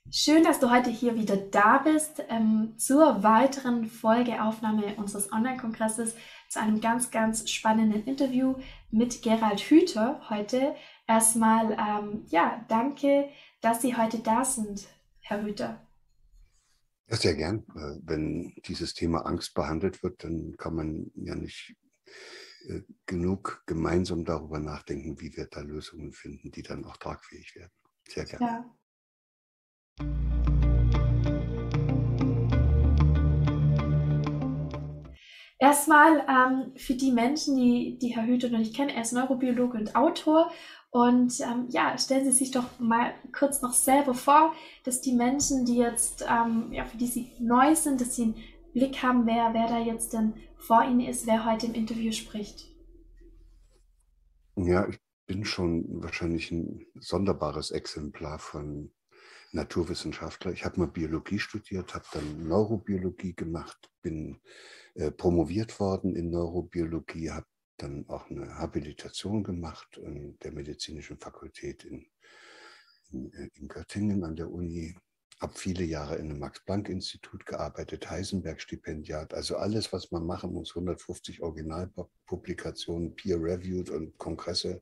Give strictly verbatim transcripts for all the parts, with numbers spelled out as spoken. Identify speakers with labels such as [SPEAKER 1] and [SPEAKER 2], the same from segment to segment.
[SPEAKER 1] Schön, dass du heute hier wieder da bist ähm, zur weiteren Folgeaufnahme unseres Online-Kongresses, zu einem ganz, ganz spannenden Interview mit Gerald Hüther heute. Erstmal, ähm, ja, danke, dass Sie heute da sind, Herr Hüther.
[SPEAKER 2] Ja, sehr gern. Äh, Wenn dieses Thema Angst behandelt wird, dann kann man ja nicht äh, genug gemeinsam darüber nachdenken, wie wir da Lösungen finden, die dann auch tragfähig werden. Sehr gern.
[SPEAKER 1] Ja. Erstmal ähm, für die Menschen, die, die Herr Hüther noch nicht kennen, er ist Neurobiologe und Autor. Und ähm, ja, stellen Sie sich doch mal kurz noch selber vor, dass die Menschen, die jetzt, ähm, ja, für die Sie neu sind, dass Sie einen Blick haben, wer, wer da jetzt denn vor Ihnen ist, wer heute im Interview spricht.
[SPEAKER 2] Ja, ich bin schon wahrscheinlich ein sonderbares Exemplar von Naturwissenschaftler. Ich habe mal Biologie studiert, habe dann Neurobiologie gemacht, bin äh, promoviert worden in Neurobiologie, habe dann auch eine Habilitation gemacht an der Medizinischen Fakultät in, in, äh, in Göttingen an der Uni. Habe viele Jahre in einem Max-Planck-Institut gearbeitet, Heisenberg-Stipendiat, also alles, was man machen muss, hundertfünfzig Originalpublikationen, peer-reviewed und Kongresse.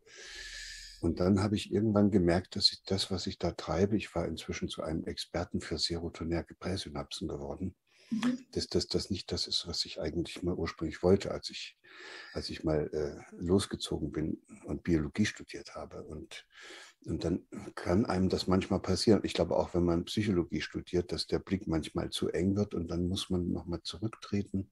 [SPEAKER 2] Und dann habe ich irgendwann gemerkt, dass ich das, was ich da treibe, ich war inzwischen zu einem Experten für serotonerge Präsynapsen geworden,
[SPEAKER 1] Mhm.
[SPEAKER 2] dass das, das nicht das ist, was ich eigentlich mal ursprünglich wollte, als ich, als ich mal äh, losgezogen bin und Biologie studiert habe. Und, und dann kann einem das manchmal passieren. Ich glaube auch, wenn man Psychologie studiert, dass der Blick manchmal zu eng wird und dann muss man nochmal zurücktreten.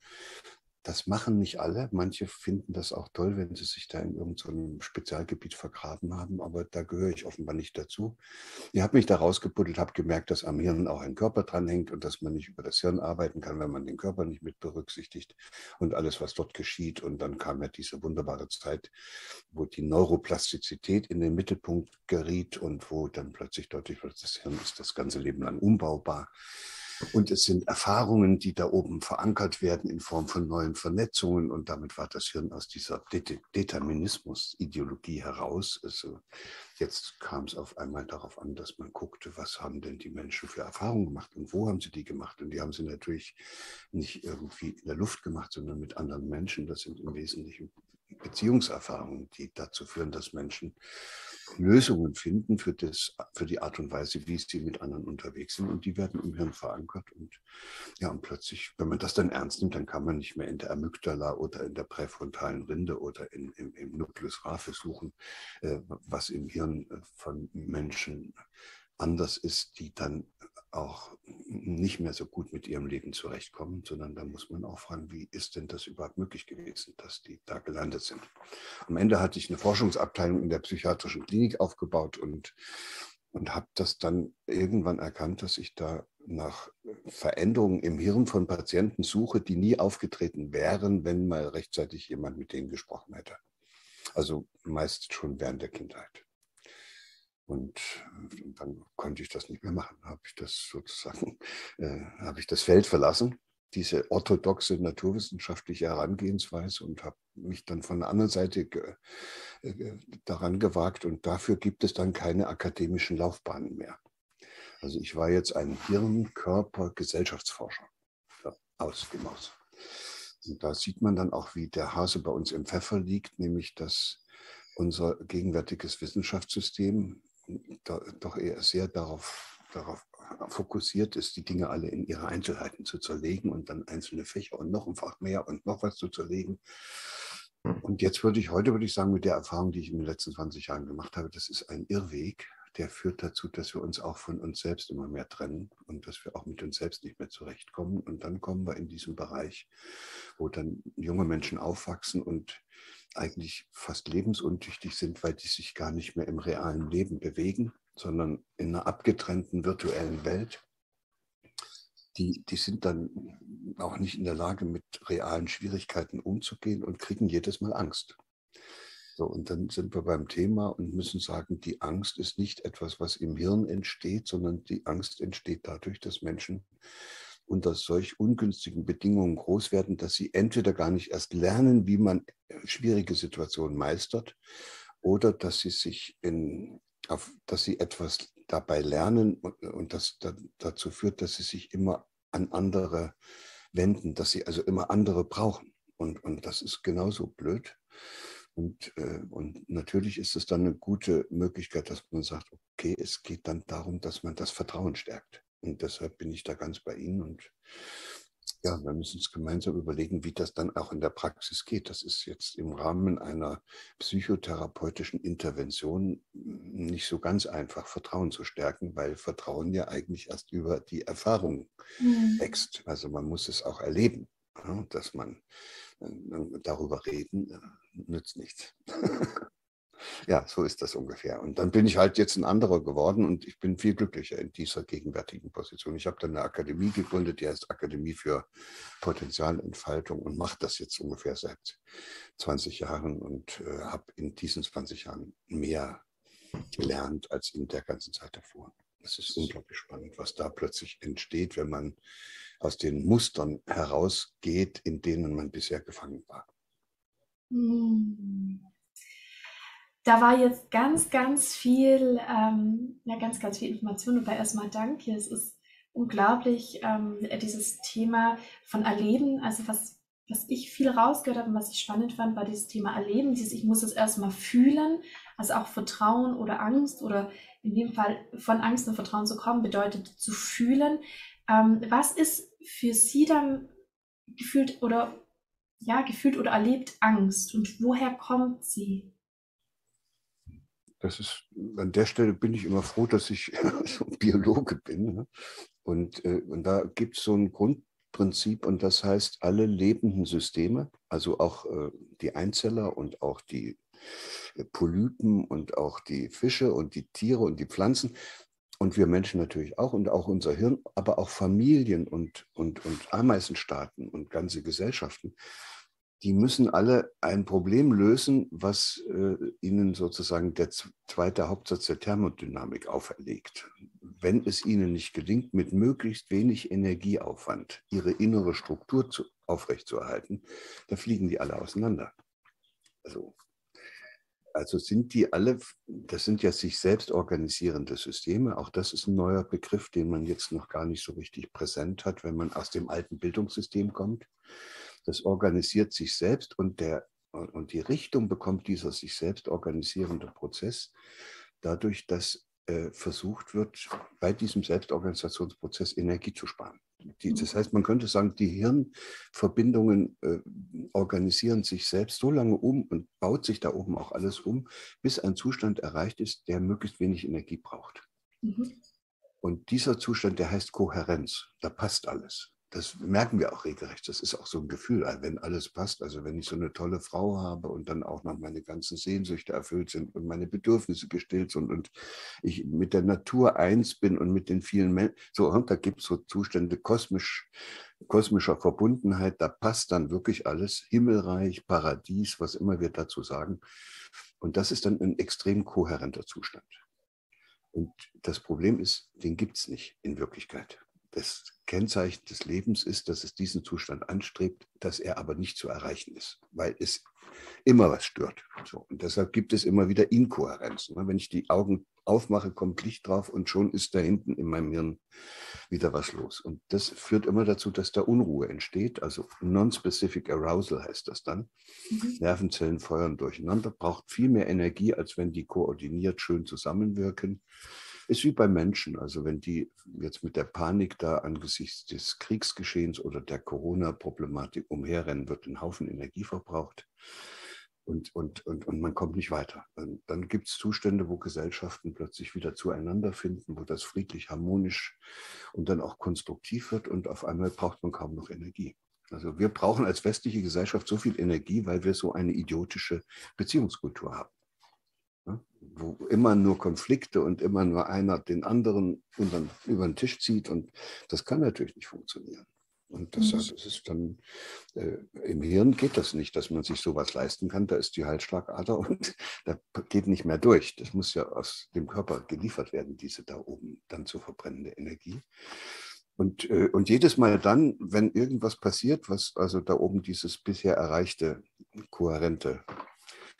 [SPEAKER 2] Das machen nicht alle. Manche finden das auch toll, wenn sie sich da in irgendeinem Spezialgebiet vergraben haben, aber da gehöre ich offenbar nicht dazu. Ich habe mich da rausgebuddelt, habe gemerkt, dass am Hirn auch ein Körper dranhängt und dass man nicht über das Hirn arbeiten kann, wenn man den Körper nicht mit berücksichtigt und alles, was dort geschieht. Und dann kam ja diese wunderbare Zeit, wo die Neuroplastizität in den Mittelpunkt geriet und wo dann plötzlich deutlich wird, das Hirn ist das ganze Leben lang umbaubar. Und es sind Erfahrungen, die da oben verankert werden in Form von neuen Vernetzungen. Und damit war das Hirn aus dieser Det Determinismus-Ideologie heraus. Also jetzt kam es auf einmal darauf an, dass man guckte, was haben denn die Menschen für Erfahrungen gemacht und wo haben sie die gemacht. Und die haben sie natürlich nicht irgendwie in der Luft gemacht, sondern mit anderen Menschen. Das sind im Wesentlichen Beziehungserfahrungen, die dazu führen, dass Menschen Lösungen finden für, das, für die Art und Weise, wie sie mit anderen unterwegs sind. Und die werden im Hirn verankert. Und ja, und plötzlich, wenn man das dann ernst nimmt, dann kann man nicht mehr in der Amygdala oder in der präfrontalen Rinde oder in, im, im Nucleus rafus suchen, äh, was im Hirn von Menschen anders ist, die dann auch nicht mehr so gut mit ihrem Leben zurechtkommen, sondern da muss man auch fragen, wie ist denn das überhaupt möglich gewesen, dass die da gelandet sind. Am Ende hatte ich eine Forschungsabteilung in der psychiatrischen Klinik aufgebaut und, und habe das dann irgendwann erkannt, dass ich da nach Veränderungen im Hirn von Patienten suche, die nie aufgetreten wären, wenn mal rechtzeitig jemand mit denen gesprochen hätte. Also meist schon während der Kindheit. Und dann konnte ich das nicht mehr machen. Habe ich das sozusagen, äh, habe ich das Feld verlassen, diese orthodoxe naturwissenschaftliche Herangehensweise und habe mich dann von der anderen Seite ge, äh, daran gewagt. Und dafür gibt es dann keine akademischen Laufbahnen mehr. Also ich war jetzt ein Hirn-Körper-Gesellschaftsforscher ja, aus dem Aus. Und da sieht man dann auch, wie der Hase bei uns im Pfeffer liegt, nämlich dass unser gegenwärtiges Wissenschaftssystem doch eher sehr darauf, darauf fokussiert ist, die Dinge alle in ihre Einzelheiten zu zerlegen und dann einzelne Fächer und noch ein Fach mehr und noch was zu zerlegen. Und jetzt würde ich, heute würde ich sagen, mit der Erfahrung, die ich in den letzten zwanzig Jahren gemacht habe, das ist ein Irrweg, der führt dazu, dass wir uns auch von uns selbst immer mehr trennen und dass wir auch mit uns selbst nicht mehr zurechtkommen. Und dann kommen wir in diesen Bereich, wo dann junge Menschen aufwachsen und eigentlich fast lebensuntüchtig sind, weil die sich gar nicht mehr im realen Leben bewegen, sondern in einer abgetrennten virtuellen Welt. Die, die sind dann auch nicht in der Lage, mit realen Schwierigkeiten umzugehen und kriegen jedes Mal Angst. So, und dann sind wir beim Thema und müssen sagen, die Angst ist nicht etwas, was im Hirn entsteht, sondern die Angst entsteht dadurch, dass Menschen unter solch ungünstigen Bedingungen groß werden, dass sie entweder gar nicht erst lernen, wie man schwierige Situationen meistert, oder dass sie sich in, auf, dass sie etwas dabei lernen und, und das da, dazu führt, dass sie sich immer an andere wenden, dass sie also immer andere brauchen. Und, und das ist genauso blöd. Und, äh, und natürlich ist es dann eine gute Möglichkeit, dass man sagt, okay, es geht dann darum, dass man das Vertrauen stärkt. Und deshalb bin ich da ganz bei Ihnen. Und ja, wir müssen uns gemeinsam überlegen, wie das dann auch in der Praxis geht. Das ist jetzt im Rahmen einer psychotherapeutischen Intervention nicht so ganz einfach, Vertrauen zu stärken, weil Vertrauen ja eigentlich erst über die Erfahrung
[SPEAKER 1] Mhm.
[SPEAKER 2] wächst. Also man muss es auch erleben, ja, dass man äh, darüber reden, äh, nützt nichts. Ja, so ist das ungefähr. Und dann bin ich halt jetzt ein anderer geworden und ich bin viel glücklicher in dieser gegenwärtigen Position. Ich habe dann eine Akademie gegründet, die heißt Akademie für Potenzialentfaltung und mache das jetzt ungefähr seit zwanzig Jahren und äh, habe in diesen zwanzig Jahren mehr gelernt als in der ganzen Zeit davor. Es ist unglaublich spannend, was da plötzlich entsteht, wenn man aus den Mustern herausgeht, in denen man bisher gefangen war.
[SPEAKER 1] Mhm. Da war jetzt ganz, ganz viel, ähm, ja, ganz, ganz viel Information. Und erstmal danke. Es ist unglaublich, ähm, dieses Thema von Erleben. Also was, was ich viel rausgehört habe und was ich spannend fand, war dieses Thema Erleben. Dieses, ich muss es erstmal fühlen. Also auch Vertrauen oder Angst oder in dem Fall von Angst und Vertrauen zu kommen, bedeutet zu fühlen. Ähm, was ist für Sie dann gefühlt oder, ja, gefühlt oder erlebt Angst und woher kommt sie?
[SPEAKER 2] Das ist, an der Stelle bin ich immer froh, dass ich so Biologe bin. Ne? Und, äh, und da gibt es so ein Grundprinzip und das heißt, alle lebenden Systeme, also auch äh, die Einzeller und auch die äh, Polypen und auch die Fische und die Tiere und die Pflanzen und wir Menschen natürlich auch und auch unser Hirn, aber auch Familien und, und, und Ameisenstaaten und ganze Gesellschaften, die müssen alle ein Problem lösen, was äh, ihnen sozusagen der zweite Hauptsatz der Thermodynamik auferlegt. Wenn es ihnen nicht gelingt, mit möglichst wenig Energieaufwand ihre innere Struktur zu, aufrechtzuerhalten, dann fliegen die alle auseinander. Also, also sind die alle, das sind ja sich selbst organisierende Systeme. Auch das ist ein neuer Begriff, den man jetzt noch gar nicht so richtig präsent hat, wenn man aus dem alten Bildungssystem kommt. Das organisiert sich selbst und, der, und die Richtung bekommt dieser sich selbst organisierende Prozess dadurch, dass äh, versucht wird, bei diesem Selbstorganisationsprozess Energie zu sparen. Die, das heißt, man könnte sagen, die Hirnverbindungen äh, organisieren sich selbst so lange um und baut sich da oben auch alles um, bis ein Zustand erreicht ist, der möglichst wenig Energie braucht.
[SPEAKER 1] Mhm.
[SPEAKER 2] Und dieser Zustand, der heißt Kohärenz. Da passt alles. Das merken wir auch regelrecht. Das ist auch so ein Gefühl, wenn alles passt. Also wenn ich so eine tolle Frau habe und dann auch noch meine ganzen Sehnsüchte erfüllt sind und meine Bedürfnisse gestillt sind und ich mit der Natur eins bin und mit den vielen Menschen. So, und da gibt es so Zustände kosmisch, kosmischer Verbundenheit. Da passt dann wirklich alles. Himmelreich, Paradies, was immer wir dazu sagen. Und das ist dann ein extrem kohärenter Zustand. Und das Problem ist, den gibt es nicht in Wirklichkeit. Das Kennzeichen des Lebens ist, dass es diesen Zustand anstrebt, dass er aber nicht zu erreichen ist, weil es immer was stört. So, und deshalb gibt es immer wieder Inkohärenzen. Wenn ich die Augen aufmache, kommt Licht drauf und schon ist da hinten in meinem Hirn wieder was los. Und das führt immer dazu, dass da Unruhe entsteht. Also Non-Specific Arousal heißt das dann. Mhm. Nervenzellen feuern durcheinander, braucht viel mehr Energie, als wenn die koordiniert schön zusammenwirken. Ist wie bei Menschen. Also wenn die jetzt mit der Panik da angesichts des Kriegsgeschehens oder der Corona-Problematik umherrennen, wird ein Haufen Energie verbraucht. Und, und, und, und man kommt nicht weiter. Dann, dann gibt es Zustände, wo Gesellschaften plötzlich wieder zueinander finden, wo das friedlich, harmonisch und dann auch konstruktiv wird und auf einmal braucht man kaum noch Energie. Also wir brauchen als westliche Gesellschaft so viel Energie, weil wir so eine idiotische Beziehungskultur haben. Ja, wo immer nur Konflikte und immer nur einer den anderen über, über den Tisch zieht und das kann natürlich nicht funktionieren. Und deshalb ist es dann, äh, im Hirn geht das nicht, dass man sich sowas leisten kann. Da ist die Halsschlagader und da geht nicht mehr durch. Das muss ja aus dem Körper geliefert werden, diese da oben dann zu verbrennende Energie. Und, äh, und jedes Mal dann, wenn irgendwas passiert, was also da oben dieses bisher erreichte, kohärente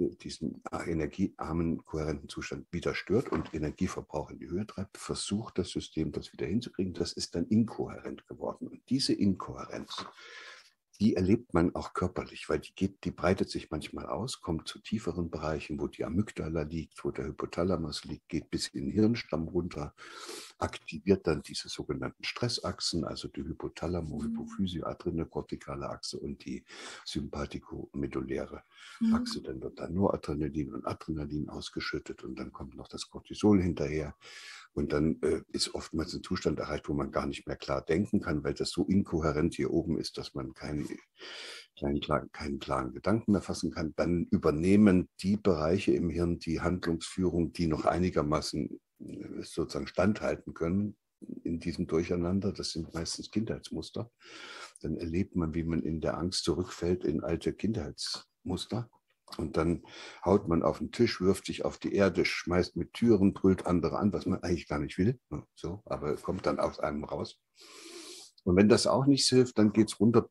[SPEAKER 2] diesen energiearmen, kohärenten Zustand wieder stört und Energieverbrauch in die Höhe treibt, versucht das System, das wieder hinzukriegen. Das ist dann inkohärent geworden. Und diese Inkohärenz, die erlebt man auch körperlich, weil die, geht, die breitet sich manchmal aus, kommt zu tieferen Bereichen, wo die Amygdala liegt, wo der Hypothalamus liegt, geht bis in den Hirnstamm runter, aktiviert dann diese sogenannten Stressachsen, also die Hypothalamo-Hypophysi-adrenokortikale Achse und die sympathikomeduläre Achse. Dann wird dann nur Adrenalin und Adrenalin ausgeschüttet und dann kommt noch das Cortisol hinterher. Und dann äh, ist oftmals ein Zustand erreicht, wo man gar nicht mehr klar denken kann, weil das so inkohärent hier oben ist, dass man keine, keinen, keinen klaren Gedanken mehr fassen kann. Dann übernehmen die Bereiche im Hirn die Handlungsführung, die noch einigermaßen äh, sozusagen standhalten können in diesem Durcheinander. Das sind meistens Kindheitsmuster. Dann erlebt man, wie man in der Angst zurückfällt in alte Kindheitsmuster. Und dann haut man auf den Tisch, wirft sich auf die Erde, schmeißt mit Türen, brüllt andere an, was man eigentlich gar nicht will. So, aber kommt dann aus einem raus. Und wenn das auch nicht hilft, dann geht es runter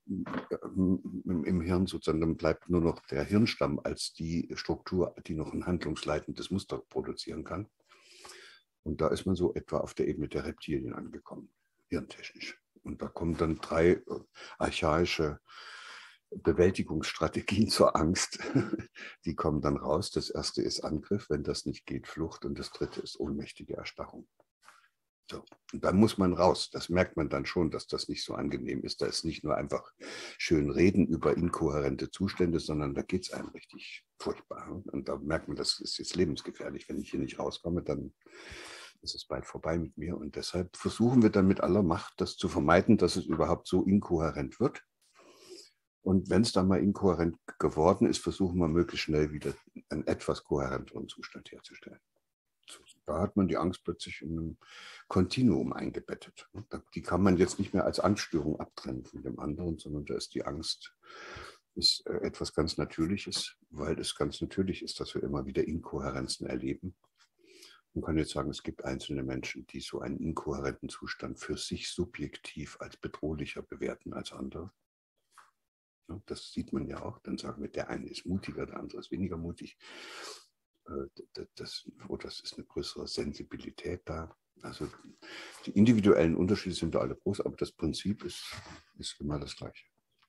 [SPEAKER 2] im Hirn sozusagen. Dann bleibt nur noch der Hirnstamm als die Struktur, die noch ein handlungsleitendes Muster produzieren kann. Und da ist man so etwa auf der Ebene der Reptilien angekommen, hirntechnisch. Und da kommen dann drei archaische Bewältigungsstrategien zur Angst, die kommen dann raus. Das erste ist Angriff, wenn das nicht geht, Flucht, und das dritte ist ohnmächtige Erstarrung. So. Und da muss man raus. Das merkt man dann schon, dass das nicht so angenehm ist. Da ist nicht nur einfach schön reden über inkohärente Zustände, sondern da geht es einem richtig furchtbar. Und da merkt man, das ist jetzt lebensgefährlich. Wenn ich hier nicht rauskomme, dann ist es bald vorbei mit mir. Und deshalb versuchen wir dann mit aller Macht, das zu vermeiden, dass es überhaupt so inkohärent wird. Und wenn es dann mal inkohärent geworden ist, versuchen wir möglichst schnell wieder einen etwas kohärenteren Zustand herzustellen. Da hat man die Angst plötzlich in einem Kontinuum eingebettet. Die kann man jetzt nicht mehr als Angststörung abtrennen von dem anderen, sondern da ist die Angst ist etwas ganz Natürliches, weil es ganz natürlich ist, dass wir immer wieder Inkohärenzen erleben. Man kann jetzt sagen, es gibt einzelne Menschen, die so einen inkohärenten Zustand für sich subjektiv als bedrohlicher bewerten als andere. Das sieht man ja auch. Dann sagen wir, der eine ist mutiger, der andere ist weniger mutig. Das, oh, das ist eine größere Sensibilität da. Also die individuellen Unterschiede sind da alle groß, aber das Prinzip ist, ist immer das Gleiche.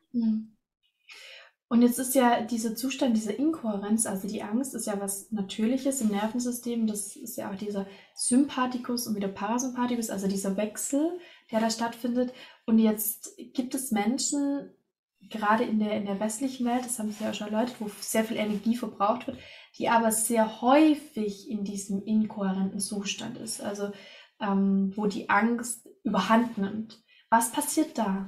[SPEAKER 1] Und jetzt ist ja dieser Zustand, diese Inkohärenz, also die Angst, ist ja was Natürliches im Nervensystem. Das ist ja auch dieser Sympathikus und wieder Parasympathikus, also dieser Wechsel, der da stattfindet. Und jetzt gibt es Menschen, gerade in der, in der westlichen Welt, das haben Sie ja auch schon erläutert, wo sehr viel Energie verbraucht wird, die aber sehr häufig in diesem inkohärenten Zustand ist, also ähm, wo die Angst überhand nimmt. Was passiert da?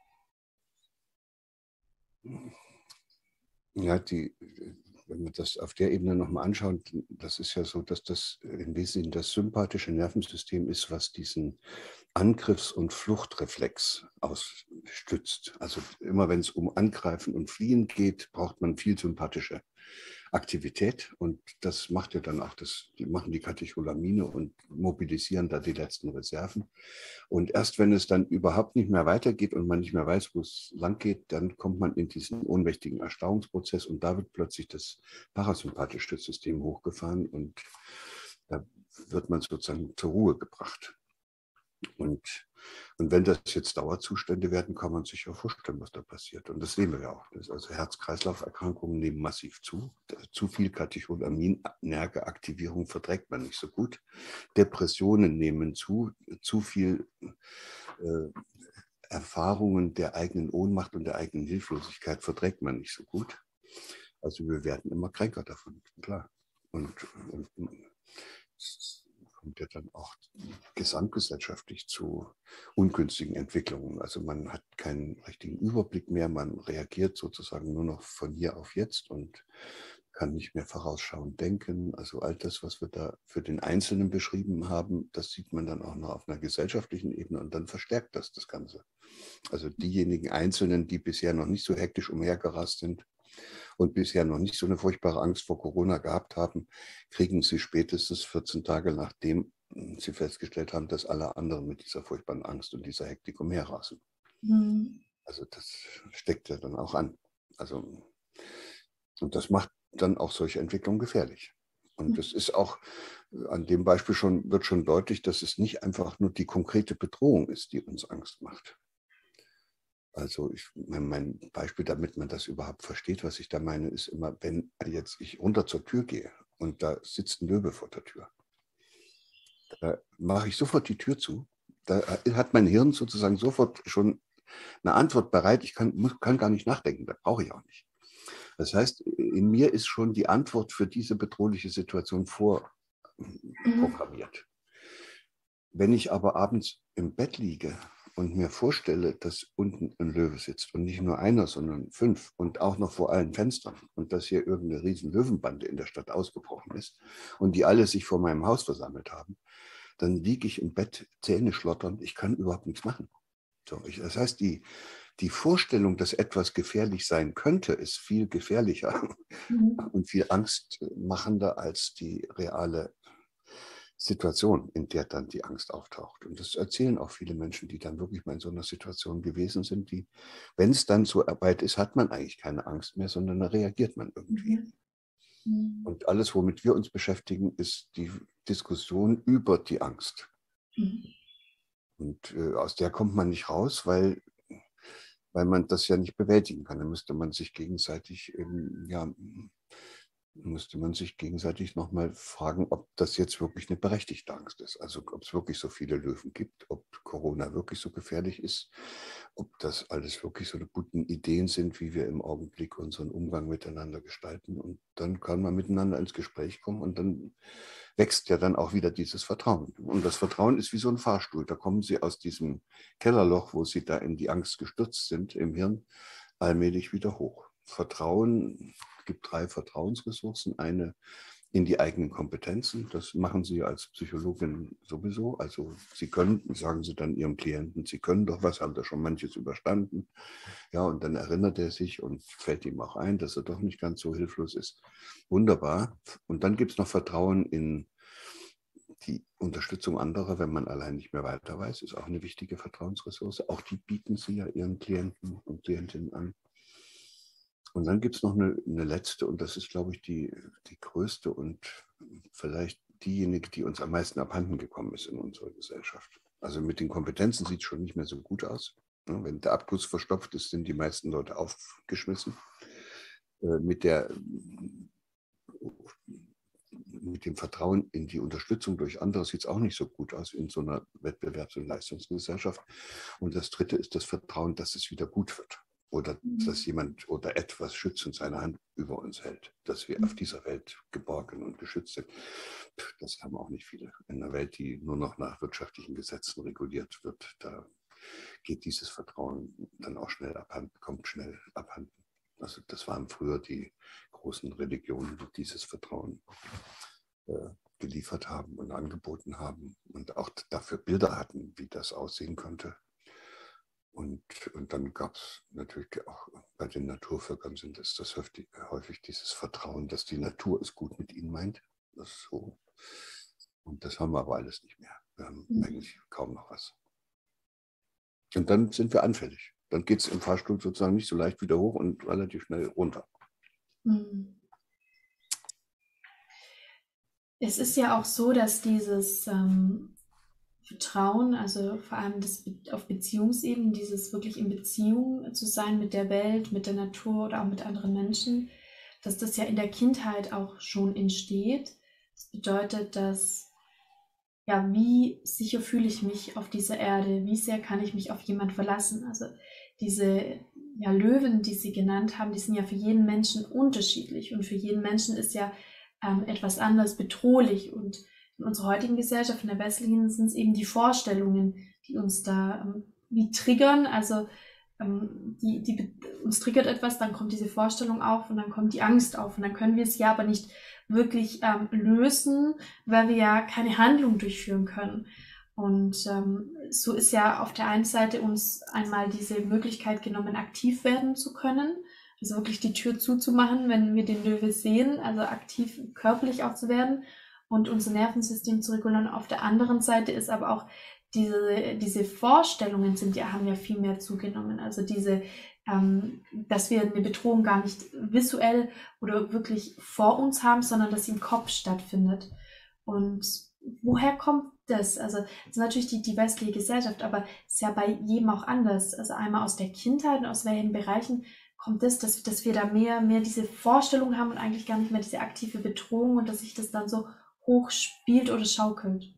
[SPEAKER 2] Ja, die, wenn wir das auf der Ebene nochmal anschauen, das ist ja so, dass das im Wesentlichen das sympathische Nervensystem ist, was diesen Angriffs- und Fluchtreflex ausstützt. Also immer wenn es um Angreifen und Fliehen geht, braucht man viel sympathische Aktivität, und das macht ja dann auch das, die machen die Katecholamine und mobilisieren da die letzten Reserven. Und erst wenn es dann überhaupt nicht mehr weitergeht und man nicht mehr weiß, wo es lang geht, dann kommt man in diesen ohnmächtigen Erstarrungsprozess, und da wird plötzlich das parasympathische System hochgefahren und da wird man sozusagen zur Ruhe gebracht. Und, und wenn das jetzt Dauerzustände werden, kann man sich ja vorstellen, was da passiert. Und das sehen wir ja auch. Also Herz-Kreislauf-Erkrankungen nehmen massiv zu. Zu viel Katecholamin-Nerveaktivierung verträgt man nicht so gut. Depressionen nehmen zu. Zu viel äh, Erfahrungen der eigenen Ohnmacht und der eigenen Hilflosigkeit verträgt man nicht so gut. Also wir werden immer kränker davon, klar. Und, und kommt ja dann auch gesamtgesellschaftlich zu ungünstigen Entwicklungen. Also man hat keinen richtigen Überblick mehr, man reagiert sozusagen nur noch von hier auf jetzt und kann nicht mehr vorausschauend denken. Also all das, was wir da für den Einzelnen beschrieben haben, das sieht man dann auch noch auf einer gesellschaftlichen Ebene, und dann verstärkt das das Ganze. Also diejenigen Einzelnen, die bisher noch nicht so hektisch umhergerast sind und bisher noch nicht so eine furchtbare Angst vor Corona gehabt haben, kriegen sie spätestens vierzehn Tage, nachdem sie festgestellt haben, dass alle anderen mit dieser furchtbaren Angst und dieser Hektik umherrasen. Mhm. Also das steckt ja dann auch an. Also, und das macht dann auch solche Entwicklungen gefährlich. Und es ist auch an dem Beispiel schon, wird schon deutlich, dass es nicht einfach nur die konkrete Bedrohung ist, die uns Angst macht. Also ich, mein Beispiel, damit man das überhaupt versteht, was ich da meine, ist immer, wenn jetzt ich runter zur Tür gehe und da sitzt ein Löwe vor der Tür, da mache ich sofort die Tür zu. Da hat mein Hirn sozusagen sofort schon eine Antwort bereit. Ich kann, muss, kann gar nicht nachdenken, da brauche ich auch nicht. Das heißt, in mir ist schon die Antwort für diese bedrohliche Situation vorprogrammiert. Wenn ich aber abends im Bett liege und mir vorstelle, dass unten ein Löwe sitzt und nicht nur einer, sondern fünf und auch noch vor allen Fenstern und dass hier irgendeine riesen Löwenbande in der Stadt ausgebrochen ist und die alle sich vor meinem Haus versammelt haben, dann liege ich im Bett, Zähne schlotternd, ich kann überhaupt nichts machen. So, ich, das heißt, die, die Vorstellung, dass etwas gefährlich sein könnte, ist viel gefährlicher mhm. und viel angstmachender als die reale Situation, in der dann die Angst auftaucht. Und das erzählen auch viele Menschen, die dann wirklich mal in so einer Situation gewesen sind, die, wenn es dann so weit ist, hat man eigentlich keine Angst mehr, sondern da reagiert man irgendwie. Mhm. Und alles, womit wir uns beschäftigen, ist die Diskussion über die Angst. Mhm. Und äh, aus der kommt man nicht raus, weil, weil man das ja nicht bewältigen kann. Dann müsste man sich gegenseitig ähm, ja, müsste man sich gegenseitig nochmal fragen, ob das jetzt wirklich eine berechtigte Angst ist. Also ob es wirklich so viele Löwen gibt, ob Corona wirklich so gefährlich ist, ob das alles wirklich so eine guten Ideen sind, wie wir im Augenblick unseren Umgang miteinander gestalten. Und dann kann man miteinander ins Gespräch kommen und dann wächst ja dann auch wieder dieses Vertrauen. Und das Vertrauen ist wie so ein Fahrstuhl. Da kommen Sie aus diesem Kellerloch, wo Sie da in die Angst gestürzt sind im Hirn, allmählich wieder hoch. Vertrauen, es gibt drei Vertrauensressourcen. Eine in die eigenen Kompetenzen. Das machen Sie als Psychologin sowieso. Also Sie können, sagen Sie dann Ihrem Klienten, Sie können doch was, haben da schon manches überstanden. Ja, und dann erinnert er sich und fällt ihm auch ein, dass er doch nicht ganz so hilflos ist. Wunderbar. Und dann gibt es noch Vertrauen in die Unterstützung anderer, wenn man allein nicht mehr weiter weiß, ist auch eine wichtige Vertrauensressource. Auch die bieten Sie ja Ihren Klienten und Klientinnen an. Und dann gibt es noch eine, eine letzte, und das ist, glaube ich, die, die größte und vielleicht diejenige, die uns am meisten abhanden gekommen ist in unserer Gesellschaft. Also mit den Kompetenzen sieht es schon nicht mehr so gut aus. Wenn der Abguss verstopft ist, sind die meisten Leute aufgeschmissen. Mit der mit dem Vertrauen in die Unterstützung durch andere sieht es auch nicht so gut aus in so einer Wettbewerbs- und Leistungsgesellschaft. Und das Dritte ist das Vertrauen, dass es wieder gut wird. Oder dass jemand oder etwas schützend seine Hand über uns hält, dass wir auf dieser Welt geborgen und geschützt sind. Das haben auch nicht viele. In einer Welt, die nur noch nach wirtschaftlichen Gesetzen reguliert wird, da geht dieses Vertrauen dann auch schnell abhanden, kommt schnell abhanden. Also das waren früher die großen Religionen, die dieses Vertrauen äh, geliefert haben und angeboten haben und auch dafür Bilder hatten, wie das aussehen könnte. Und, und dann gab es natürlich auch bei den Naturvölkern sind es das häufig, häufig dieses Vertrauen, dass die Natur es gut mit ihnen meint. Das ist so. Und das haben wir aber alles nicht mehr. Wir haben mhm. eigentlich kaum noch was. Und dann sind wir anfällig. Dann geht es im Fahrstuhl sozusagen nicht so leicht wieder hoch und relativ schnell runter.
[SPEAKER 1] Mhm. Es ist ja auch so, dass dieses ähm Vertrauen, also vor allem das auf Beziehungsebene, dieses wirklich in Beziehung zu sein mit der Welt, mit der Natur oder auch mit anderen Menschen, dass das ja in der Kindheit auch schon entsteht. Das bedeutet, dass, ja, wie sicher fühle ich mich auf dieser Erde, wie sehr kann ich mich auf jemanden verlassen. Also diese ja, Löwen, die Sie genannt haben, die sind ja für jeden Menschen unterschiedlich und für jeden Menschen ist ja ähm, etwas anderes bedrohlich und in unserer heutigen Gesellschaft, in der westlichen, sind es eben die Vorstellungen, die uns da ähm, wie triggern. Also ähm, die, die, uns triggert etwas, dann kommt diese Vorstellung auf und dann kommt die Angst auf. Und dann können wir es ja aber nicht wirklich ähm, lösen, weil wir ja keine Handlung durchführen können. Und ähm, so ist ja auf der einen Seite uns einmal diese Möglichkeit genommen, aktiv werden zu können. Also wirklich die Tür zuzumachen, wenn wir den Löwe sehen, also aktiv körperlich auch zu werden und unser Nervensystem zu regulieren. Auf der anderen Seite ist aber auch diese, diese Vorstellungen sind ja, haben ja viel mehr zugenommen. Also diese, ähm, dass wir eine Bedrohung gar nicht visuell oder wirklich vor uns haben, sondern dass sie im Kopf stattfindet. Und woher kommt das? Also, das ist natürlich die, die westliche Gesellschaft, aber es ist ja bei jedem auch anders. Also einmal aus der Kindheit und aus welchen Bereichen kommt das, dass, dass wir da mehr, mehr diese Vorstellung haben und eigentlich gar nicht mehr diese aktive Bedrohung und dass sich das dann so hoch spielt oder schaukelt.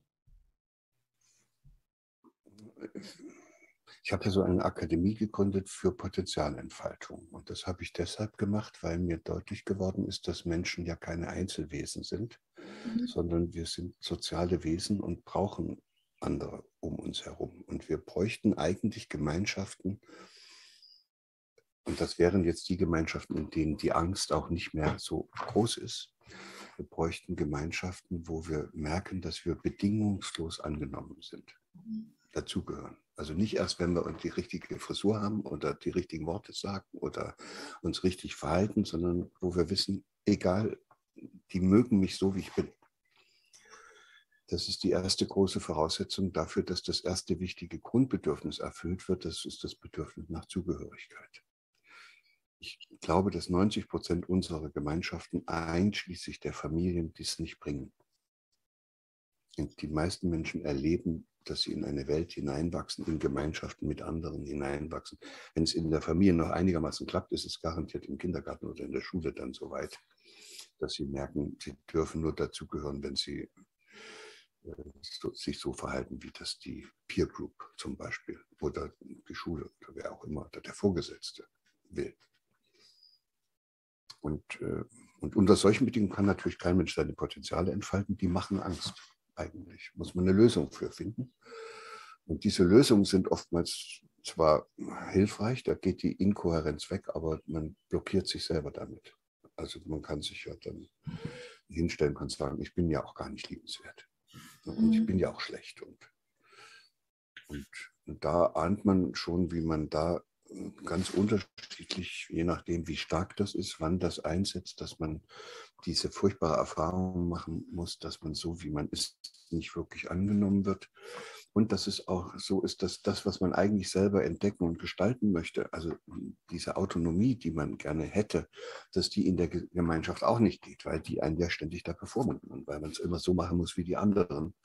[SPEAKER 2] Ich habe ja so eine Akademie gegründet für Potenzialentfaltung. Und das habe ich deshalb gemacht, weil mir deutlich geworden ist, dass Menschen ja keine Einzelwesen sind,
[SPEAKER 1] Mhm.
[SPEAKER 2] sondern wir sind soziale Wesen und brauchen andere um uns herum. Und wir bräuchten eigentlich Gemeinschaften. Und das wären jetzt die Gemeinschaften, in denen die Angst auch nicht mehr so groß ist. Wir bräuchten Gemeinschaften, wo wir merken, dass wir bedingungslos angenommen sind, dazugehören. Also nicht erst, wenn wir die richtige Frisur haben oder die richtigen Worte sagen oder uns richtig verhalten, sondern wo wir wissen, egal, die mögen mich so, wie ich bin. Das ist die erste große Voraussetzung dafür, dass das erste wichtige Grundbedürfnis erfüllt wird. Das ist das Bedürfnis nach Zugehörigkeit. Ich glaube, dass neunzig Prozent unserer Gemeinschaften, einschließlich der Familien, dies nicht bringen. Und die meisten Menschen erleben, dass sie in eine Welt hineinwachsen, in Gemeinschaften mit anderen hineinwachsen. Wenn es in der Familie noch einigermaßen klappt, ist es garantiert im Kindergarten oder in der Schule dann so weit, dass sie merken, sie dürfen nur dazugehören, wenn sie äh, so, sich so verhalten, wie das die Peer Group zum Beispiel oder die Schule oder wer auch immer, oder der Vorgesetzte will. Und, äh, und unter solchen Bedingungen kann natürlich kein Mensch seine Potenziale entfalten, die machen Angst. Eigentlich muss man eine Lösung für finden. Und diese Lösungen sind oftmals zwar hilfreich, da geht die Inkohärenz weg, aber man blockiert sich selber damit. Also man kann sich ja dann hinstellen, kann sagen, ich bin ja auch gar nicht liebenswert. Und ich bin ja auch schlecht. Und, und, und da ahnt man schon, wie man da ganz unterschiedlich, je nachdem, wie stark das ist, wann das einsetzt, dass man diese furchtbare Erfahrung machen muss, dass man so, wie man ist, nicht wirklich angenommen wird. Und dass es auch so ist, dass das, was man eigentlich selber entdecken und gestalten möchte, also diese Autonomie, die man gerne hätte, dass die in der Gemeinschaft auch nicht geht, weil die einen ja ständig da performen und weil man es immer so machen muss wie die anderen.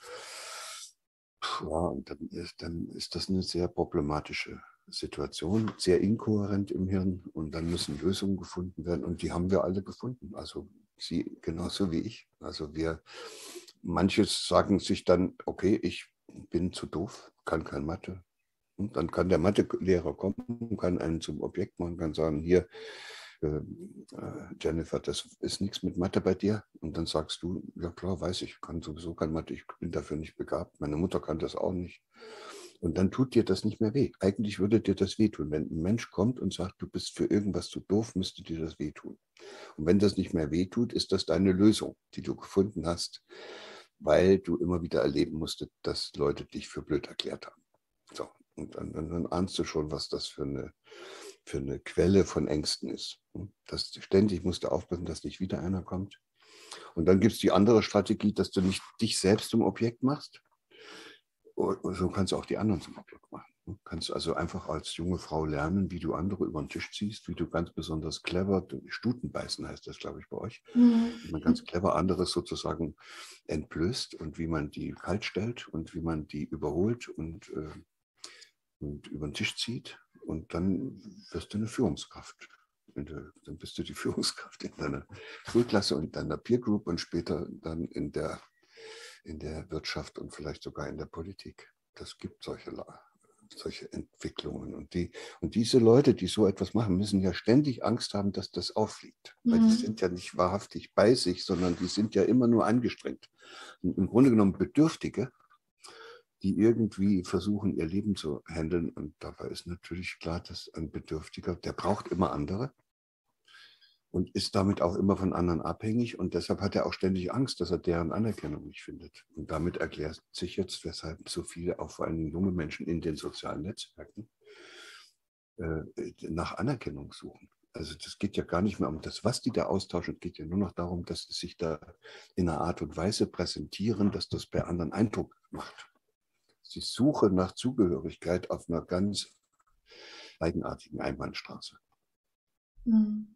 [SPEAKER 2] Ja, und dann ist, dann ist das eine sehr problematische Situation, sehr inkohärent im Hirn und dann müssen Lösungen gefunden werden und die haben wir alle gefunden. Also Sie genauso wie ich. Also wir, manche sagen sich dann, okay, ich bin zu doof, kann kein Mathe. Und dann kann der Mathelehrer kommen, kann einen zum Objekt machen, kann sagen, hier, äh, Jennifer, das ist nichts mit Mathe bei dir. Und dann sagst du, ja klar, weiß ich, kann sowieso kein Mathe, ich bin dafür nicht begabt. Meine Mutter kann das auch nicht. Und dann tut dir das nicht mehr weh. Eigentlich würde dir das wehtun. Wenn ein Mensch kommt und sagt, du bist für irgendwas zu doof, müsste dir das wehtun. Und wenn das nicht mehr wehtut, ist das deine Lösung, die du gefunden hast, weil du immer wieder erleben musstest, dass Leute dich für blöd erklärt haben. So, und dann, dann, dann ahnst du schon, was das für eine, für eine Quelle von Ängsten ist. Das, ständig musst du aufpassen, dass nicht wieder einer kommt. Und dann gibt es die andere Strategie, dass du nicht dich selbst zum Objekt machst. Und so kannst du auch die anderen zum Objekt machen. Du kannst also einfach als junge Frau lernen, wie du andere über den Tisch ziehst, wie du ganz besonders clever, Stuten beißen heißt das, glaube ich, bei euch,
[SPEAKER 1] Mhm.
[SPEAKER 2] wie man ganz clever anderes sozusagen entblößt und wie man die kalt stellt und wie man die überholt und, äh, und über den Tisch zieht. Und dann wirst du eine Führungskraft. Du, dann bist du die Führungskraft in deiner Schulklasse und deiner Peer Group und später dann in der in der Wirtschaft und vielleicht sogar in der Politik. Das gibt solche, solche Entwicklungen. Und, die, und diese Leute, die so etwas machen, müssen ja ständig Angst haben, dass das auffliegt. Mhm. Weil die sind ja nicht wahrhaftig bei sich, sondern die sind ja immer nur angestrengt. Und im Grunde genommen Bedürftige, die irgendwie versuchen, ihr Leben zu handeln. Und dabei ist natürlich klar, dass ein Bedürftiger, der braucht immer andere. Und ist damit auch immer von anderen abhängig. Und deshalb hat er auch ständig Angst, dass er deren Anerkennung nicht findet. Und damit erklärt sich jetzt, weshalb so viele, auch vor allem junge Menschen in den sozialen Netzwerken, äh, nach Anerkennung suchen. Also das geht ja gar nicht mehr um das, was die da austauschen. Es geht ja nur noch darum, dass sie sich da in einer Art und Weise präsentieren, dass das bei anderen Eindruck macht. Die Suche nach Zugehörigkeit auf einer ganz eigenartigen Einbahnstraße.
[SPEAKER 1] Hm.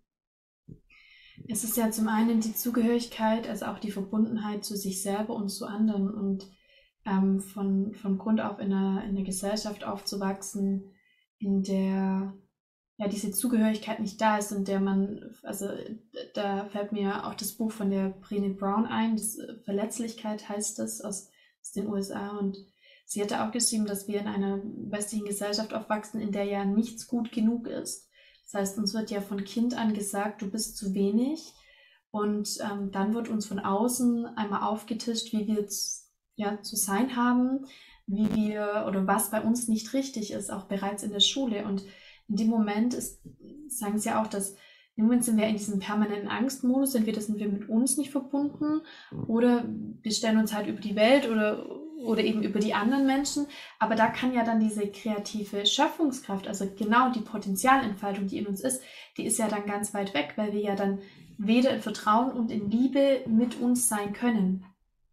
[SPEAKER 1] Es ist ja zum einen die Zugehörigkeit, also auch die Verbundenheit zu sich selber und zu anderen und ähm, von, von Grund auf in einer, in einer Gesellschaft aufzuwachsen, in der ja diese Zugehörigkeit nicht da ist und der man, also da fällt mir auch das Buch von der Brené Brown ein, das Verletzlichkeit heißt das, aus, aus den U S A, und sie hatte auch geschrieben, dass wir in einer westlichen Gesellschaft aufwachsen, in der ja nichts gut genug ist. Das heißt, uns wird ja von Kind an gesagt, du bist zu wenig, und ähm, dann wird uns von außen einmal aufgetischt, wie wir z- ja, zu sein haben, wie wir oder was bei uns nicht richtig ist, auch bereits in der Schule. Und in dem Moment ist, sagen sie ja auch, dass im Moment sind wir in diesem permanenten Angstmodus, entweder sind wir mit uns nicht verbunden oder wir stellen uns halt über die Welt oder, oder eben über die anderen Menschen. Aber da kann ja dann diese kreative Schöpfungskraft, also genau die Potenzialentfaltung, die in uns ist, die ist ja dann ganz weit weg, weil wir ja dann weder in Vertrauen und in Liebe mit uns sein können.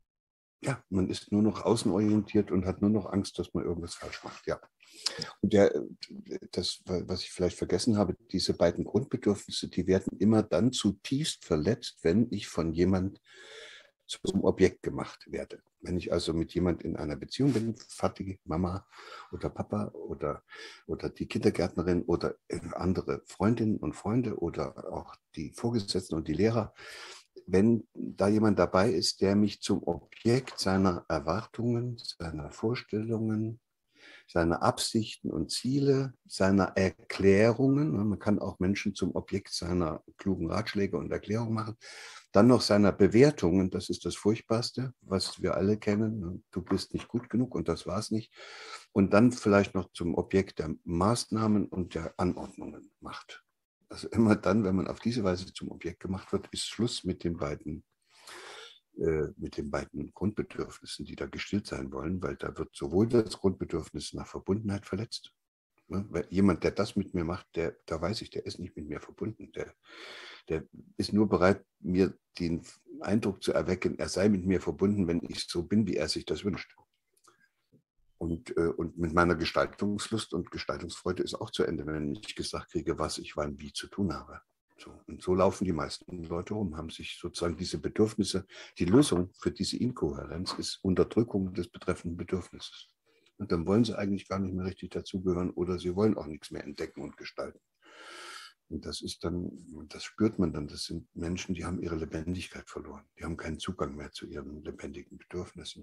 [SPEAKER 2] Ja, man ist nur noch außenorientiert und hat nur noch Angst, dass man irgendwas falsch macht. Ja. Und der, das, was ich vielleicht vergessen habe, diese beiden Grundbedürfnisse, die werden immer dann zutiefst verletzt, wenn ich von jemand zum Objekt gemacht werde. Wenn ich also mit jemand in einer Beziehung bin, Vati, Mama oder Papa oder, oder die Kindergärtnerin oder andere Freundinnen und Freunde oder auch die Vorgesetzten und die Lehrer, wenn da jemand dabei ist, der mich zum Objekt seiner Erwartungen, seiner Vorstellungen, seiner Absichten und Ziele, seiner Erklärungen, man kann auch Menschen zum Objekt seiner klugen Ratschläge und Erklärungen machen, dann noch seiner Bewertungen, das ist das Furchtbarste, was wir alle kennen, du bist nicht gut genug und das war es nicht, und dann vielleicht noch zum Objekt der Maßnahmen und der Anordnungen macht. Also immer dann, wenn man auf diese Weise zum Objekt gemacht wird, ist Schluss mit den beiden, äh, mit den beiden Grundbedürfnissen, die da gestillt sein wollen, weil da wird sowohl das Grundbedürfnis nach Verbundenheit verletzt. Ne? Weil jemand, der das mit mir macht, der, da weiß ich, der ist nicht mit mir verbunden. Der, der ist nur bereit, mir den Eindruck zu erwecken, er sei mit mir verbunden, wenn ich so bin, wie er sich das wünscht. Und, äh, und mit meiner Gestaltungslust und Gestaltungsfreude ist auch zu Ende, wenn ich gesagt kriege, was ich wann wie zu tun habe. So, und so laufen die meisten Leute rum, haben sich sozusagen diese Bedürfnisse, die Lösung für diese Inkohärenz ist Unterdrückung des betreffenden Bedürfnisses. Und dann wollen sie eigentlich gar nicht mehr richtig dazugehören oder sie wollen auch nichts mehr entdecken und gestalten. Und das ist dann, das spürt man dann, das sind Menschen, die haben ihre Lebendigkeit verloren. Die haben keinen Zugang mehr zu ihren lebendigen Bedürfnissen.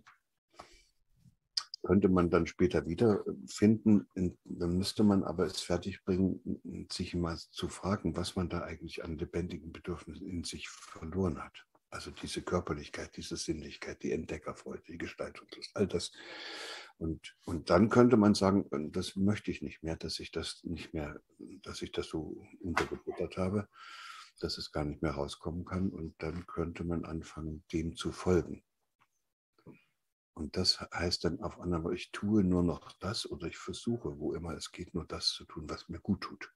[SPEAKER 2] Könnte man dann später wiederfinden, dann müsste man aber es fertigbringen, sich mal zu fragen, was man da eigentlich an lebendigen Bedürfnissen in sich verloren hat. Also diese Körperlichkeit, diese Sinnlichkeit, die Entdeckerfreude, die Gestaltungslust, all das. Und, und dann könnte man sagen, das möchte ich nicht mehr, dass ich das nicht mehr, dass ich das so untergebuttert habe, dass es gar nicht mehr rauskommen kann. Und dann könnte man anfangen, dem zu folgen. Und das heißt dann auf einmal, ich tue nur noch das oder ich versuche, wo immer es geht, nur das zu tun, was mir gut tut.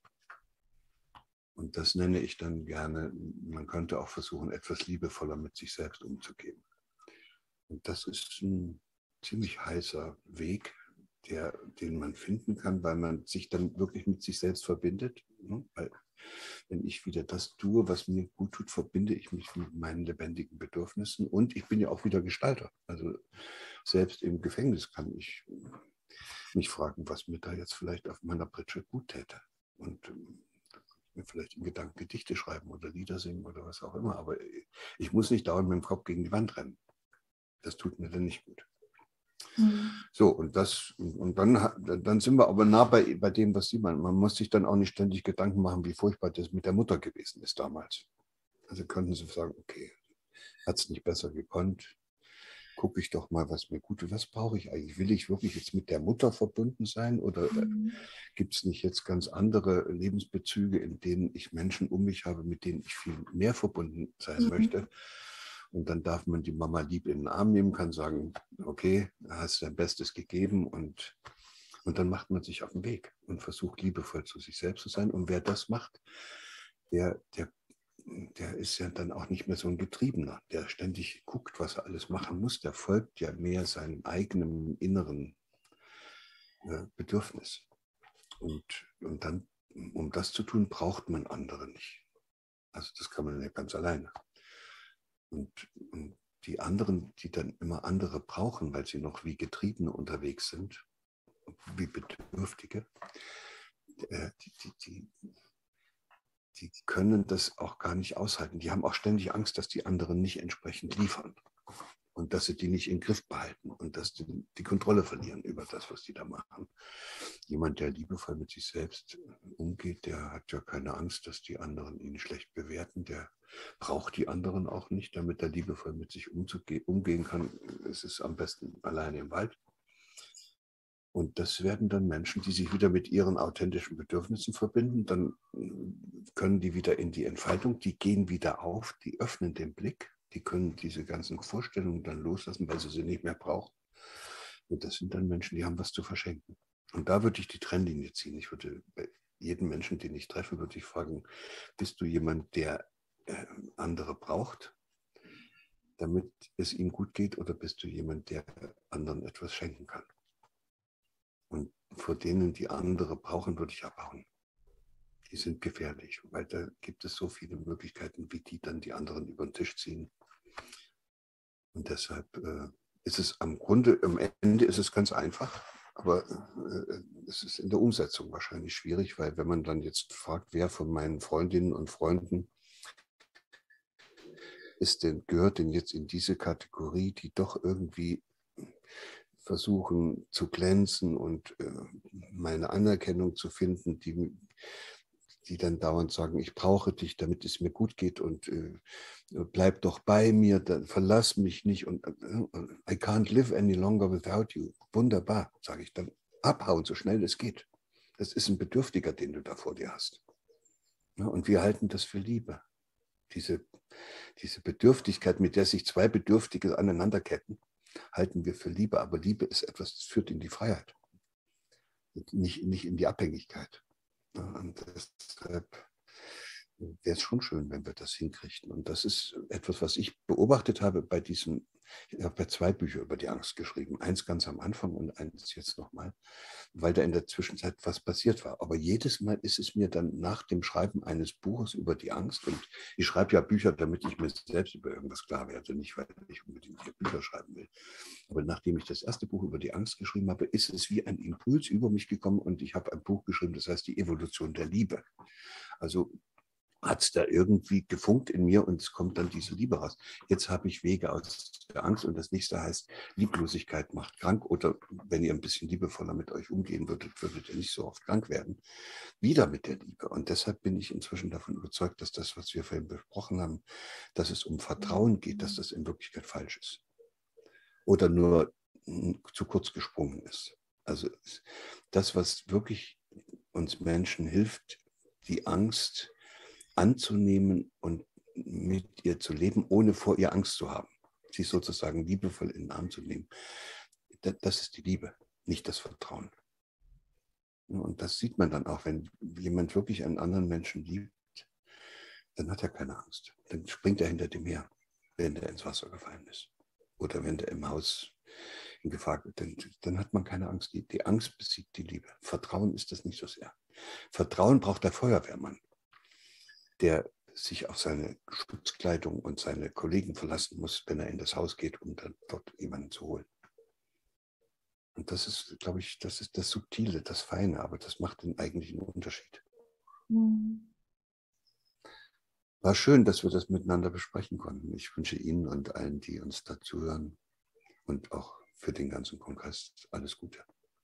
[SPEAKER 2] Und das nenne ich dann gerne, man könnte auch versuchen, etwas liebevoller mit sich selbst umzugehen. Und das ist ein ziemlich heißer Weg, der, den man finden kann, weil man sich dann wirklich mit sich selbst verbindet. Weil wenn ich wieder das tue, was mir gut tut, verbinde ich mich mit meinen lebendigen Bedürfnissen und ich bin ja auch wieder Gestalter. Also selbst im Gefängnis kann ich mich fragen, was mir da jetzt vielleicht auf meiner Pritsche gut täte. Und ähm, mir vielleicht in Gedanken Gedichte schreiben oder Lieder singen oder was auch immer. Aber ich muss nicht dauernd mit dem Kopf gegen die Wand rennen. Das tut mir dann nicht gut. Mhm. So, und das, und dann, dann sind wir aber nah bei, bei dem, was Sie meinen. Man muss sich dann auch nicht ständig Gedanken machen, wie furchtbar das mit der Mutter gewesen ist damals. Also könnten Sie sagen, okay, hat es nicht besser gekonnt, gucke ich doch mal, was mir gut tut. Was brauche ich eigentlich? Will ich wirklich jetzt mit der Mutter verbunden sein oder mhm. gibt es nicht jetzt ganz andere Lebensbezüge, in denen ich Menschen um mich habe, mit denen ich viel mehr verbunden sein mhm. möchte? Und dann darf man die Mama lieb in den Arm nehmen, kann sagen, okay, hast dein Bestes gegeben und, und dann macht man sich auf den Weg und versucht liebevoll zu sich selbst zu sein. Und wer das macht, der, der, der ist ja dann auch nicht mehr so ein Getriebener, der ständig guckt, was er alles machen muss. Der folgt ja mehr seinem eigenen inneren äh, Bedürfnis. Und, und dann, um das zu tun, braucht man andere nicht. Also das kann man ja ganz alleine. Und, und die anderen, die dann immer andere brauchen, weil sie noch wie Getriebene unterwegs sind, wie Bedürftige, äh, die, die, die, die können das auch gar nicht aushalten. Die haben auch ständig Angst, dass die anderen nicht entsprechend liefern. Und dass sie die nicht im Griff behalten und dass die die Kontrolle verlieren über das, was die da machen. Jemand, der liebevoll mit sich selbst umgeht, der hat ja keine Angst, dass die anderen ihn schlecht bewerten. Der braucht die anderen auch nicht, damit er liebevoll mit sich umgehen kann. Es ist am besten alleine im Wald. Und das werden dann Menschen, die sich wieder mit ihren authentischen Bedürfnissen verbinden. Dann können die wieder in die Entfaltung, die gehen wieder auf, die öffnen den Blick. Die können diese ganzen Vorstellungen dann loslassen, weil sie sie nicht mehr brauchen. Und das sind dann Menschen, die haben was zu verschenken. Und da würde ich die Trennlinie ziehen. Ich würde bei jedem Menschen, den ich treffe, würde ich fragen, bist du jemand, der äh, andere braucht, damit es ihm gut geht, oder bist du jemand, der anderen etwas schenken kann? Und vor denen, die andere brauchen, würde ich abhauen. Die sind gefährlich, weil da gibt es so viele Möglichkeiten, wie die dann die anderen über den Tisch ziehen. Und deshalb äh, ist es am Grunde, am Ende ist es ganz einfach, aber äh, es ist in der Umsetzung wahrscheinlich schwierig, weil wenn man dann jetzt fragt, wer von meinen Freundinnen und Freunden ist denn, gehört denn jetzt in diese Kategorie, die doch irgendwie versuchen zu glänzen und äh, meine Anerkennung zu finden, die, die dann dauernd sagen, ich brauche dich, damit es mir gut geht und äh, bleib doch bei mir, dann verlass mich nicht und äh, I can't live any longer without you. Wunderbar, sage ich dann, abhauen, so schnell es geht. Das ist ein Bedürftiger, den du da vor dir hast. Ja, und wir halten das für Liebe. Diese, diese Bedürftigkeit, mit der sich zwei Bedürftige aneinanderketten, halten wir für Liebe. Aber Liebe ist etwas, das führt in die Freiheit, nicht, nicht in die Abhängigkeit. Ja, und deshalb wäre es schon schön, wenn wir das hinkriegen. Und das ist etwas, was ich beobachtet habe bei diesem, ich habe ja zwei Bücher über die Angst geschrieben. Eins ganz am Anfang und eins jetzt nochmal, weil da in der Zwischenzeit was passiert war. Aber jedes Mal ist es mir dann nach dem Schreiben eines Buches über die Angst, und ich schreibe ja Bücher, damit ich mir selbst über irgendwas klar werde, nicht weil ich unbedingt hier Bücher schreiben will. Aber nachdem ich das erste Buch über die Angst geschrieben habe, ist es wie ein Impuls über mich gekommen und ich habe ein Buch geschrieben, das heißt Die Evolution der Liebe. Also hat es da irgendwie gefunkt in mir und es kommt dann diese Liebe raus. Jetzt habe ich Wege aus der Angst und das nächste heißt, Lieblosigkeit macht krank, oder wenn ihr ein bisschen liebevoller mit euch umgehen würdet, würdet ihr nicht so oft krank werden. Wieder mit der Liebe. Und deshalb bin ich inzwischen davon überzeugt, dass das, was wir vorhin besprochen haben, dass es um Vertrauen geht, dass das in Wirklichkeit falsch ist. Oder nur zu kurz gesprungen ist. Also das, was wirklich uns Menschen hilft, die Angst anzunehmen und mit ihr zu leben, ohne vor ihr Angst zu haben. Sie sozusagen liebevoll in den Arm zu nehmen. Das ist die Liebe, nicht das Vertrauen. Und das sieht man dann auch, wenn jemand wirklich einen anderen Menschen liebt, dann hat er keine Angst. Dann springt er hinter dem her, wenn der ins Wasser gefallen ist. Oder wenn der im Haus in Gefahr ist, dann, dann hat man keine Angst. Die, die Angst besiegt die Liebe. Vertrauen ist das nicht so sehr. Vertrauen braucht der Feuerwehrmann, der sich auf seine Schutzkleidung und seine Kollegen verlassen muss, wenn er in das Haus geht, um dann dort jemanden zu holen. Und das ist, glaube ich, das ist das Subtile, das Feine, aber das macht den eigentlichen Unterschied. Mhm. War schön, dass wir das miteinander besprechen konnten. Ich wünsche Ihnen und allen, die uns dazu hören und auch für den ganzen Kongress alles Gute.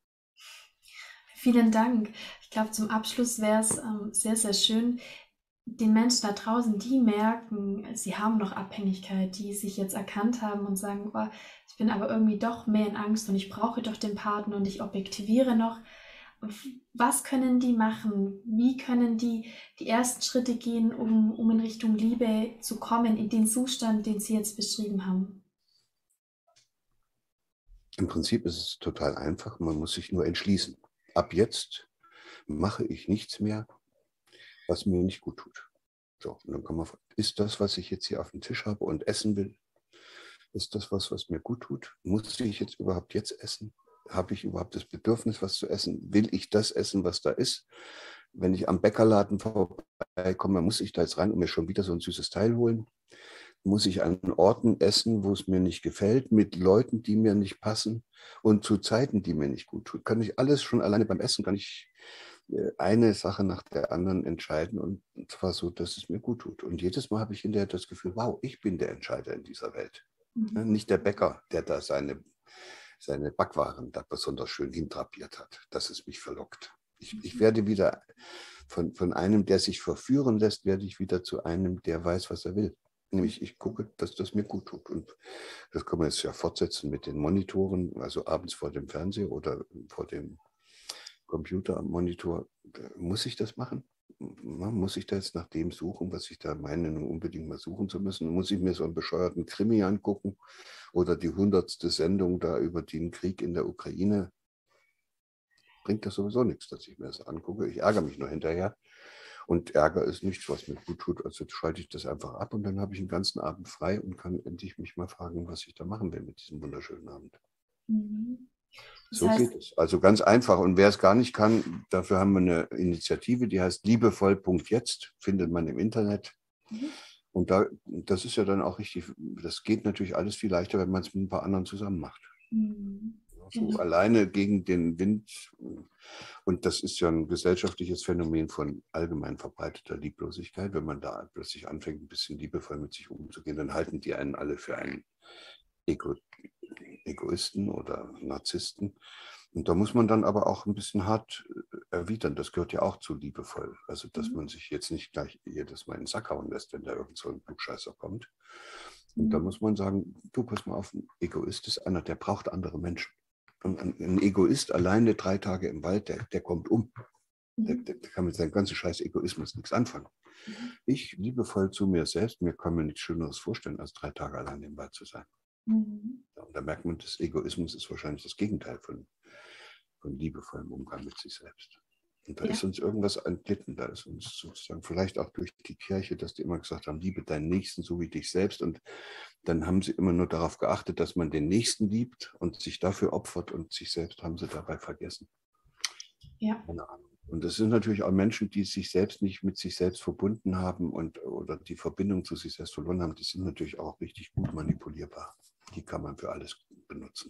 [SPEAKER 1] Vielen Dank. Ich glaube, zum Abschluss wäre es ähm, sehr, sehr schön, den Menschen da draußen, die merken, sie haben noch Abhängigkeit, die sich jetzt erkannt haben und sagen, oh, ich bin aber irgendwie doch mehr in Angst und ich brauche doch den Partner und ich objektiviere noch. Was können die machen? Wie können die die ersten Schritte gehen, um, um in Richtung Liebe zu kommen, in den Zustand, den Sie jetzt beschrieben haben?
[SPEAKER 2] Im Prinzip ist es total einfach, man muss sich nur entschließen. Ab jetzt mache ich nichts mehr, was mir nicht gut tut. So, und dann kann man, ist das, was ich jetzt hier auf dem Tisch habe und essen will, ist das was, was mir gut tut? Muss ich jetzt überhaupt jetzt essen? habe ich überhaupt das Bedürfnis, was zu essen? Will ich das essen, was da ist? Wenn ich am Bäckerladen vorbeikomme, muss ich da jetzt rein und mir schon wieder so ein süßes Teil holen? Muss ich an Orten essen, wo es mir nicht gefällt, mit Leuten, die mir nicht passen und zu Zeiten, die mir nicht gut tun? Kann ich alles schon alleine beim Essen, kann ich eine Sache nach der anderen entscheiden und zwar so, dass es mir gut tut. Und jedes Mal habe ich hinterher das Gefühl, wow, ich bin der Entscheider in dieser Welt.
[SPEAKER 1] Mhm.
[SPEAKER 2] Nicht der Bäcker, der da seine, seine Backwaren da besonders schön hindrapiert hat, dass es mich verlockt. Ich, ich werde wieder von, von einem, der sich verführen lässt, werde ich wieder zu einem, der weiß, was er will. Nämlich ich gucke, dass das mir gut tut. Und das können wir jetzt ja fortsetzen mit den Monitoren, also abends vor dem Fernseher oder vor dem Computer am Monitor. Muss ich das machen? Muss ich da jetzt nach dem suchen, was ich da meine, nur unbedingt mal suchen zu müssen? Muss ich mir so einen bescheuerten Krimi angucken oder die hundertste Sendung da über den Krieg in der Ukraine? Bringt das sowieso nichts, dass ich mir das angucke. Ich ärgere mich nur hinterher. Und Ärger ist nichts, was mir gut tut. Also schalte ich das einfach ab und dann habe ich den ganzen Abend frei und kann endlich mich mal fragen, was ich da machen will mit diesem wunderschönen Abend.
[SPEAKER 1] Mhm. Das
[SPEAKER 2] So
[SPEAKER 1] heißt,
[SPEAKER 2] geht es. Also ganz einfach. Und wer es gar nicht kann, dafür haben wir eine Initiative, die heißt liebevoll.jetzt, findet man im Internet.
[SPEAKER 1] mhm.
[SPEAKER 2] Und da, das ist ja dann auch richtig, das geht natürlich alles viel leichter, wenn man es mit ein paar anderen zusammen macht.
[SPEAKER 1] Mhm.
[SPEAKER 2] So
[SPEAKER 1] Genau.
[SPEAKER 2] alleine gegen den Wind. Und das ist ja ein gesellschaftliches Phänomen von allgemein verbreiteter Lieblosigkeit. Wenn man da plötzlich anfängt, ein bisschen liebevoll mit sich umzugehen, dann halten die einen alle für einen Ego, Egoisten oder Narzissten. Und da muss man dann aber auch ein bisschen hart erwidern. Das gehört ja auch zu liebevoll. Also, dass
[SPEAKER 1] Mhm.
[SPEAKER 2] man sich jetzt nicht gleich jedes Mal in den Sack hauen lässt, wenn da irgend so ein Klugscheißer kommt. Und da
[SPEAKER 1] Mhm.
[SPEAKER 2] muss man sagen, du, pass mal auf, ein Egoist ist einer, der braucht andere Menschen. Und ein, ein Egoist alleine drei Tage im Wald, der, der kommt um. Der,
[SPEAKER 1] Mhm.
[SPEAKER 2] der, der kann mit seinem ganzen scheiß Egoismus nichts anfangen.
[SPEAKER 1] Mhm.
[SPEAKER 2] Ich liebevoll zu mir selbst, mir kann mir nichts Schöneres vorstellen, als drei Tage allein im Wald zu sein.
[SPEAKER 1] Mhm.
[SPEAKER 2] Ja, und da merkt man, das Egoismus ist wahrscheinlich das Gegenteil von, von liebevollem Umgang mit sich selbst. Und da
[SPEAKER 1] Ja.
[SPEAKER 2] ist uns irgendwas entglitten, da ist uns sozusagen vielleicht auch durch die Kirche, dass die immer gesagt haben, liebe deinen Nächsten so wie dich selbst. Und dann haben sie immer nur darauf geachtet, dass man den Nächsten liebt und sich dafür opfert und sich selbst haben sie dabei vergessen.
[SPEAKER 1] Ja.
[SPEAKER 2] Keine Ahnung. Und das sind natürlich auch Menschen, die sich selbst nicht mit sich selbst verbunden haben und oder die Verbindung zu sich selbst verloren haben, die sind natürlich auch richtig gut manipulierbar. Die kann man für alles benutzen.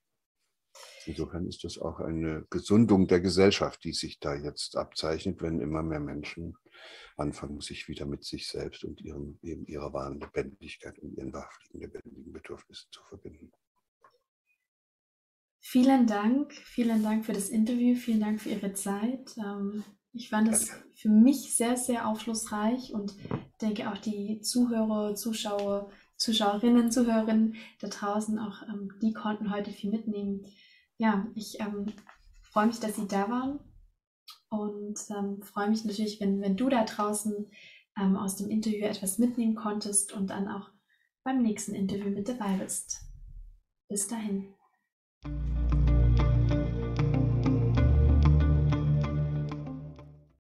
[SPEAKER 2] Insofern ist das auch eine Gesundung der Gesellschaft, die sich da jetzt abzeichnet, wenn immer mehr Menschen anfangen, sich wieder mit sich selbst und ihrem, eben ihrer wahren Lebendigkeit und ihren wahrhaftigen lebendigen Bedürfnissen zu verbinden.
[SPEAKER 1] Vielen Dank, vielen Dank für das Interview, vielen Dank für Ihre Zeit. Ähm, ich fand es
[SPEAKER 2] Danke.
[SPEAKER 1] für mich sehr, sehr aufschlussreich und denke auch die Zuhörer, Zuschauer, Zuschauerinnen, Zuhörerinnen da draußen auch, ähm, die konnten heute viel mitnehmen. Ja, ich ähm, freue mich, dass Sie da waren und ähm, freue mich natürlich, wenn, wenn du da draußen ähm, aus dem Interview etwas mitnehmen konntest und dann auch beim nächsten Interview mit dabei bist. Bis dahin.